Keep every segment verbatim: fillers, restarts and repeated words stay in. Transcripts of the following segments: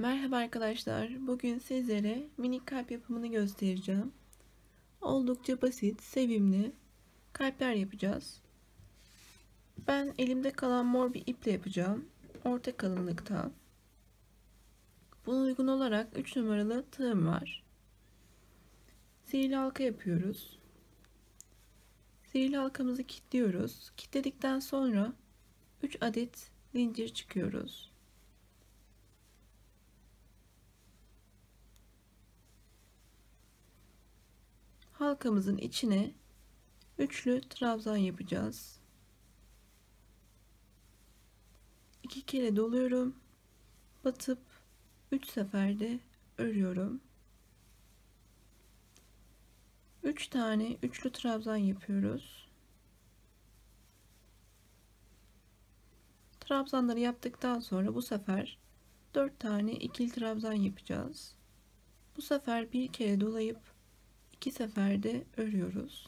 Merhaba arkadaşlar. Bugün sizlere minik kalp yapımını göstereceğim. Oldukça basit, sevimli kalpler yapacağız. Ben elimde kalan mor bir iple yapacağım. Orta kalınlıkta. Buna uygun olarak üç numaralı tığım var. Sihirli halka yapıyoruz. Sihirli halkamızı kilitliyoruz. Kilitledikten sonra üç adet zincir çıkıyoruz. Halkamızın içine üçlü trabzan yapacağız. İki kere doluyorum. Batıp üç seferde örüyorum. üç tane üçlü trabzan yapıyoruz. Trabzanları yaptıktan sonra bu sefer dört tane ikili trabzan yapacağız. Bu sefer bir kere dolayıp iki seferde örüyoruz.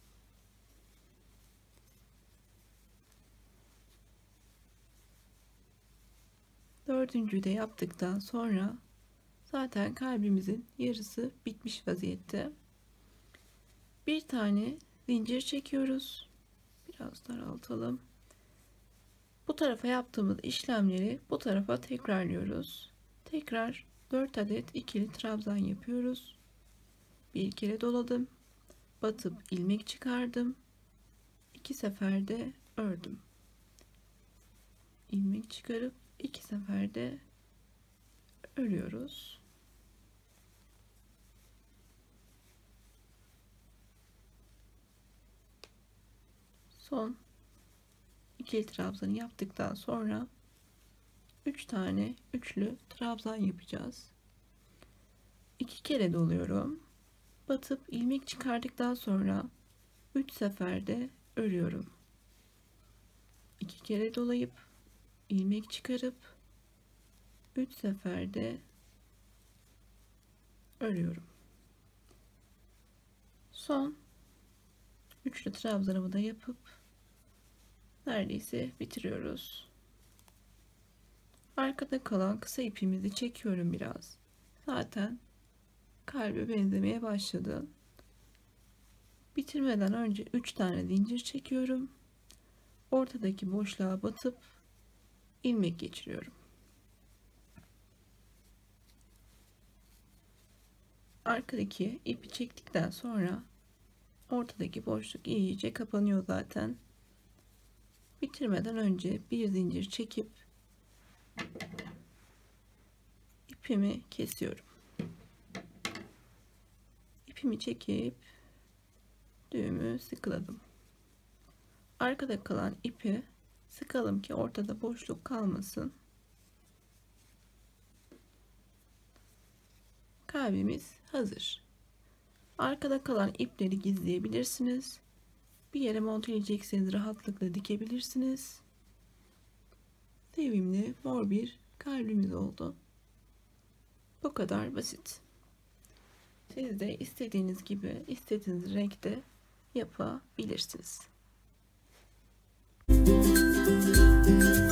Dördüncüyü de yaptıktan sonra zaten kalbimizin yarısı bitmiş vaziyette. Bir tane zincir çekiyoruz. Biraz daraltalım. Bu tarafa yaptığımız işlemleri bu tarafa tekrarlıyoruz. Tekrar dört adet ikili trabzan yapıyoruz. Bir kere doladım. Batıp ilmek çıkardım. iki seferde ördüm. İlmek çıkarıp iki seferde örüyoruz. Son ikili trabzanı yaptıktan sonra üç tane üçlü trabzan yapacağız. iki kere doluyorum. Batıp ilmek çıkardıktan sonra üç seferde örüyorum. iki kere dolayıp ilmek çıkarıp üç seferde örüyorum. Son üçlü trabzanımı da yapıp neredeyse bitiriyoruz. Arkada kalan kısa ipimizi çekiyorum biraz. Zaten kalbe benzemeye başladı. Bitirmeden önce üç tane zincir çekiyorum. Ortadaki boşluğa batıp ilmek geçiriyorum. Arkadaki ipi çektikten sonra ortadaki boşluk iyice kapanıyor zaten. Bitirmeden önce bir zincir çekip ipimi kesiyorum. İpimi çekip düğümü sıkıladım. Arkada kalan ipi sıkalım ki ortada boşluk kalmasın. Kalbimiz hazır. Arkada kalan ipleri gizleyebilirsiniz. Bir yere monteleyecekseniz rahatlıkla dikebilirsiniz. Sevimli mor bir kalbimiz oldu. Bu kadar basit. Siz de istediğiniz gibi, istediğiniz renkte yapabilirsiniz.